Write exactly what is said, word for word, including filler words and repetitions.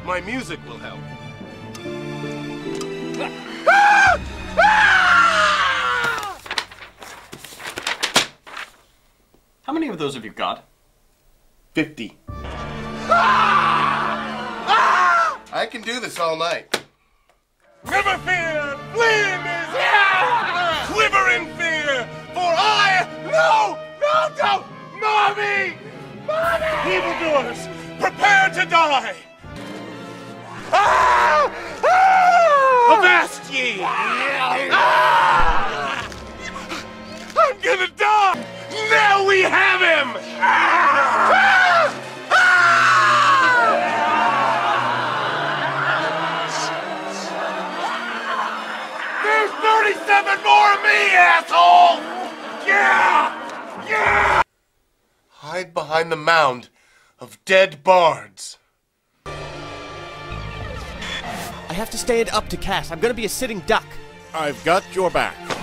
My music will help. How many of those have you got? Fifty. I can do this all night. Never fear, flame is here! Quiver in fear, for I... No! No, don't! Mommy! Mommy! Evildoers, prepare to die! Ah! Ah! Avast ye! Ah! I'm gonna die! Now we have him! Ah! Ah! There's thirty-seven more of me, asshole! Yeah! Yeah! Hide behind the mound of dead bards. I have to stand up to Cass. I'm gonna be a sitting duck. I've got your back.